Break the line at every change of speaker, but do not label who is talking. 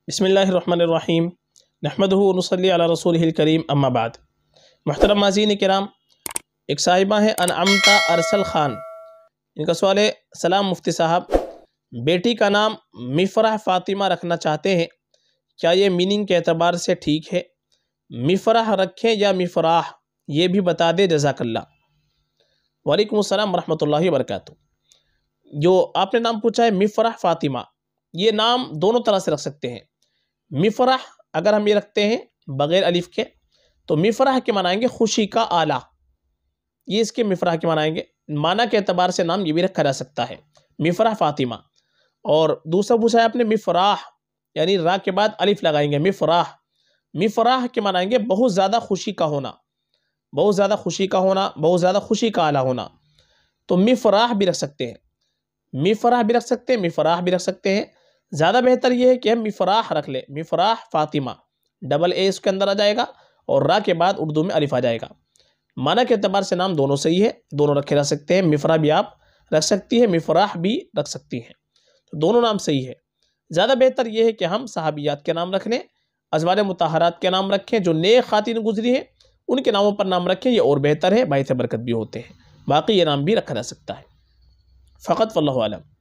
بسم اللہ الرحمن الرحیم نحمدہ ونصلی علی رسولہ الکریم اما بعد۔ محترم ناظرین کرام، ایک صاحبہ ہیں انعمتہ ارسل خان، ان کا سوال ہے: سلام مفتی صاحب، بیٹی کا نام مفرح فاطمہ رکھنا چاہتے ہیں، کیا یہ میننگ کے اعتبار سے ٹھیک ہے؟ مفرح رکھیں یا مفراح، یہ بھی بتا دے، جزاک اللہ۔ وعلیکم السلام ورحمۃ اللہ وبرکاتہ۔ جو آپ نے نام پوچھا ہے مفرح فاطمہ، یہ نام دونوں طرح سے رکھ سکتے ہیں۔ مفرح اگر ہم یہ رکھتے ہیں بغیر الف کے تو مفرح کے معنائیں گے خوشی کا آلہ، یہ اس کے مفرح کے معنائیں گے۔ معنی کے اعتبار سے نام یہ بھی رکھا جا سکتا ہے، مفرح فاطمہ۔ اور دوسرا پوچھا ہے آپ نے مفراح، یعنی را کے بعد الف لگائیں گے، مفراح۔ مفراح کے معنائیں گے بہت زیادہ خوشی کا ہونا، بہت زیادہ خوشی کا ہونا، بہت زیادہ خوشی کا آلہ ہونا۔ تو مفراح بھی رکھ سکتے ہیں، مفرح بھی رکھ سکتے ہیں، مفراح بھی رکھ سکتے ہیں۔ زیادہ بہتر یہ ہے کہ ہم مفراح رکھ لیں، مفراح فاطمہ، ڈبل اے اس کے اندر آ جائے گا اور را کے بعد اردو میں الف آ جائے گا۔ معنی کے اعتبار سے نام دونوں صحیح ہے، دونوں رکھے رہ سکتے ہیں۔ مفرح بھی آپ رکھ سکتی ہیں، مفراح بھی رکھ سکتی ہیں، تو دونوں نام صحیح ہے۔ زیادہ بہتر یہ ہے کہ ہم صحابیات کے نام رکھ لیں، ازواج مطہرات کے نام رکھیں، جو نیک خواتین گزری ہیں ان کے ناموں پر نام رکھیں، یہ اور بہتر ہے، باعث برکت بھی ہوتے ہیں۔ باقی یہ نام بھی رکھا جا سکتا ہے، فقط واللہ اعلم۔